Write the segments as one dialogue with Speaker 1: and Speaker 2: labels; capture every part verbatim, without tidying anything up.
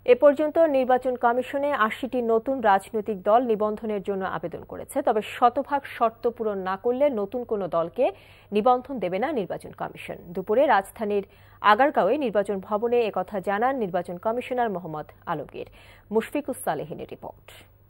Speaker 1: এ পর্যন্ত নির্বাচন কমিশনে আশিটি নতুন রাজনৈতিক দল নিবন্ধনের জন্য আবেদন করেছে। তবে শতভাগ শর্ত পূরণ না করলে নতুন কোনো দলকে নিবন্ধন দেবে না নির্বাচন কমিশন। দুপুরে রাজধানীর আগারগাঁওয়ে নির্বাচন ভবনে একথা জানান নির্বাচন কমিশনার মোহাম্মদ আলমগীর। মুশফিকুস সালেহিনের রিপোর্ট।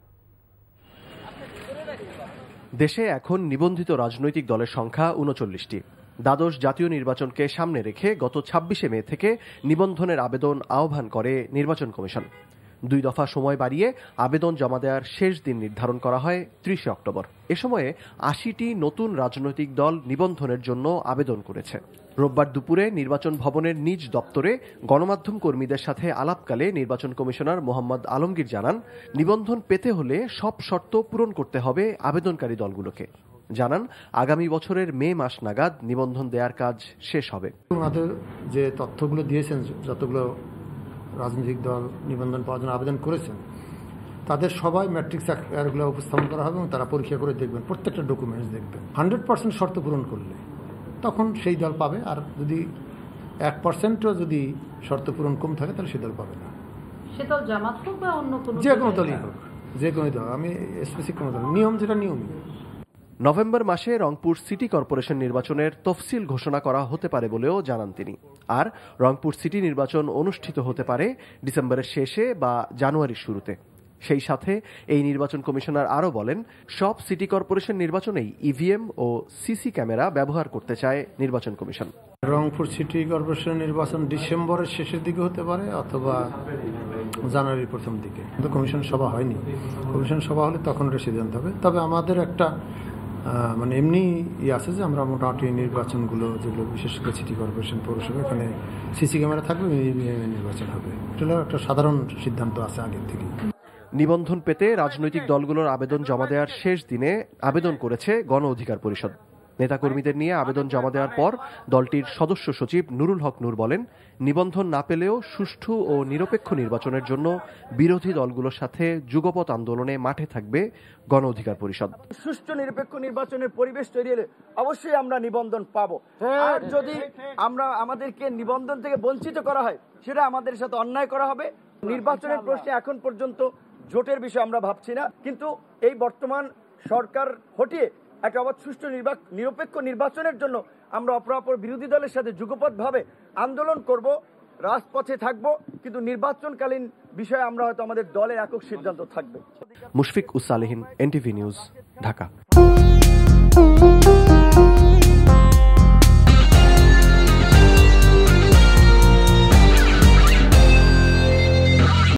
Speaker 2: দেশে এখন নিবন্ধিত রাজনৈতিক দলের সংখ্যা উনচল্লিশটি। দ্বাদশ জাতীয় নির্বাচনকে সামনে রেখে গত ছাব্বিশে মে থেকে নিবন্ধনের আবেদন আহ্বান করে নির্বাচন কমিশন। দুই দফা সময় বাড়িয়ে আবেদন জমা দেওয়ার শেষ দিন নির্ধারণ করা হয় ত্রিশে অক্টোবর। এ সময়ে আশিটি নতুন রাজনৈতিক দল নিবন্ধনের জন্য আবেদন করেছে। রোববার দুপুরে নির্বাচন ভবনের নিজ দপ্তরে গণমাধ্যম কর্মীদের সাথে আলাপকালে নির্বাচন কমিশনার মোহাম্মদ আলমগীর জানান, নিবন্ধন পেতে হলে সব শর্ত পূরণ করতে হবে আবেদনকারী দলগুলোকে। জানান, আগামী বছরের মে মাস নাগাদ নিবন্ধন দেওয়ার কাজ শেষ হবে।
Speaker 3: ওনাদের যে তথ্যগুলো দিয়েছেন, যতগুলো রাজনৈতিক দল নিবন্ধন পাওয়ার জন্য আবেদন করেছেন, তাদের সবাই ম্যাট্রিক্স আকারগুলো উপস্থাপন করা হবে এবং তারা পরীক্ষা করে দেখবেন, প্রত্যেকটা ডকুমেন্টস দেখবেন। হান্ড্রেড পার্সেন্ট শর্ত পূরণ করলে তখন সেই দল পাবে, আর যদি এক পার্সেন্টও যদি শর্ত পূরণ কম থাকে তাহলে সে দল পাবে না।
Speaker 4: সে দল জামাত হোক বা অন্য কোনো
Speaker 3: যে কোনো দলই হোক, যে কোনো দল, আমি স্পেসিফিক কোনো দল, নিয়ম যেটা নিয়মই।
Speaker 2: নভেম্বর মাসে রংপুর সিটি কর্পোরেশন নির্বাচনের তফসিল ঘোষণা করা হতে পারে বলেও জানান তিনি। আর রংপুর সিটি নির্বাচন অনুষ্ঠিত হতে পারে ডিসেম্বরের শেষে বা জানুয়ারির শুরুতে। সেই সাথে এই নির্বাচন কমিশনার আরও বলেন, সব সিটি কর্পোরেশন নির্বাচনেই ইভিএম ও সিসি ক্যামেরা ব্যবহার করতে চায় নির্বাচন কমিশন।
Speaker 3: রংপুর সিটি কর্পোরেশন নির্বাচন ডিসেম্বরের শেষের দিকে হতে পারে অথবা জানুয়ারির প্রথম দিকে। কিন্তু কমিশন সভা হয়নি, কমিশন সভা হলে তখন ওটা সিদ্ধান্ত হবে। তবে আমাদের একটা মানে এমনি ইয়ে আছে যে আমরা মোটামুটি নির্বাচনগুলো যেগুলো বিশেষ করে সিটি কর্পোরেশন, পৌরসভা, এখানে সিসি ক্যামেরা থাকবে, নির্বাচন হবে। এটা একটা সাধারণ সিদ্ধান্ত আছে আগের থেকে।
Speaker 2: নিবন্ধন পেতে রাজনৈতিক দলগুলোর আবেদন জমা দেওয়ার শেষ দিনে আবেদন করেছে গণ অধিকার পরিষদ। নেতাকর্মীদের নিয়ে আবেদন জমা দেওয়ার পর দলটির সদস্য সচিব নুরুল হক নূর বলেন, নিবন্ধন না পেলেও সুষ্ঠু ও নিরপেক্ষ নির্বাচনের জন্য বিরোধী দলগুলোর সাথে যুগপৎ আন্দোলনে মাঠে থাকবে গণ অধিকার পরিষদ।
Speaker 5: সুষ্ঠু নিরপেক্ষ নির্বাচনের পরিবেশ তৈরি হলে অবশ্যই আমরা নিবন্ধন পাবো। আর যদি আমরা আমাদেরকে নিবন্ধন থেকে বঞ্চিত করা হয়, সেটা আমাদের সাথে অন্যায় করা হবে। নির্বাচনের প্রশ্নে এখন পর্যন্ত জোটের বিষয় আমরা ভাবছি না, কিন্তু এই বর্তমান সরকার হটিয়ে একটা অবাধ সুষ্ঠু নিরপেক্ষ নির্বাচনের জন্য আমরা অপরাপর বিরোধী দলের সাথে যুগপৎভাবে আন্দোলন করব, রাজপথে থাকব, কিন্তু নির্বাচনকালীন বিষয়ে আমরা হয়তো আমাদের দলের একক সিদ্ধান্ত থাকবে।
Speaker 2: Mushfiqus Salehin, NTV news, Dhaka.